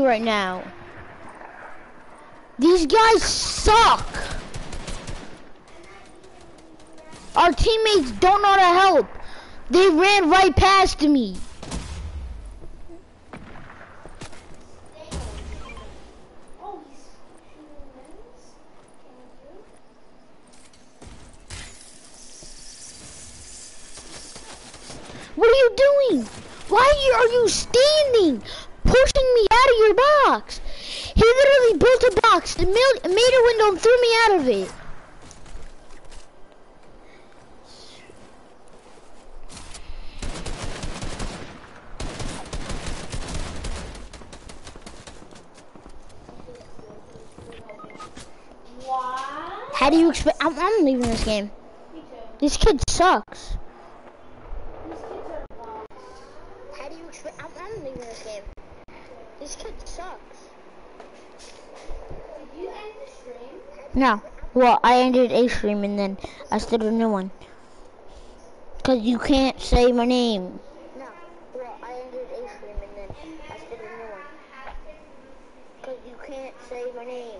right now. These guys suck. Our teammates don't know how to help. They ran right past me. What are you doing? Why are you standing? Pushing me out of your box. He literally built a box, made a window, and threw me out of it. How do you expect? I'm leaving this game. This kid sucks. How do you expect? I'm leaving this game. This kid sucks. Did you end the stream? No. Well, I ended a stream and then I started a new one. Cause you can't say my name. No. Well, I ended a stream and then I started a new one. Cause you can't say my name.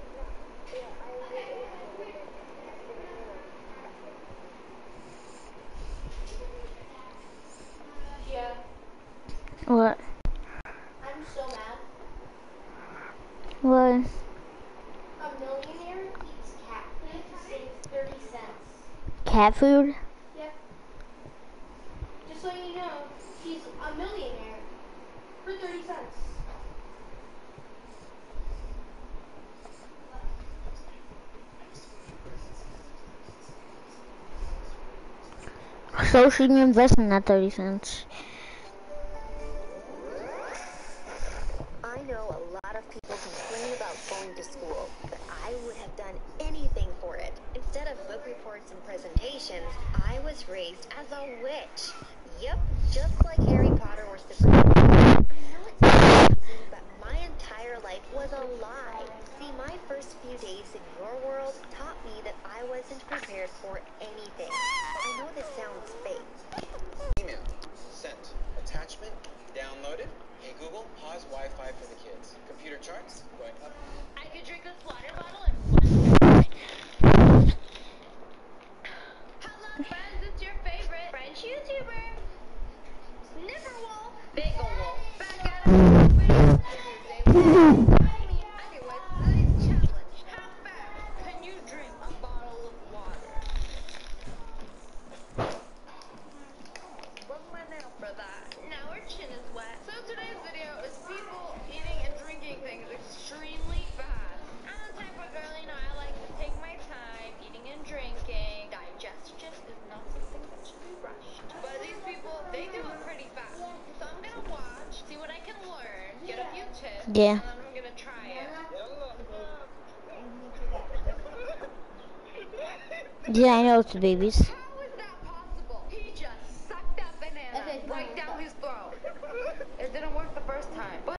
Yeah. What? I'm so mad. What? A millionaire eats cat food to save 30 cents. Cat food? Yeah. Just so you know, he's a millionaire for 30 cents. So she can invest in that 30 cents. I know a lot of people complain about going to school, but I would have done anything for it. Instead of book reports and presentations, I was raised as a witch. Yep, just like Harry Potter or Sabrina. I know it sounds crazy, but my entire life was a lie. See, my first few days in your world taught me that I wasn't prepared for anything. I know this sounds fake. Email. Sent. Attachment. Downloaded. Hey Google, pause Wi-Fi for the kids. Computer charts going up. I could drink this water bottle in one. Hello friends, it's your favorite French YouTuber, Snifferwolf, Bagel Wolf, back at it. Anyways, today's challenge. How fast can you drink a bottle of water? What's my nail for that? Now her chin is wet. So today's video is people eating and drinking things extremely fast. I'm the type of girl, you know, I like to take my time eating and drinking. Digestion is not something that should be rushed. But these people, they do it pretty fast. So I'm gonna watch, see what I can learn, get a few tips, Yeah. and then I'm gonna try it. Yeah, I know it's the babies.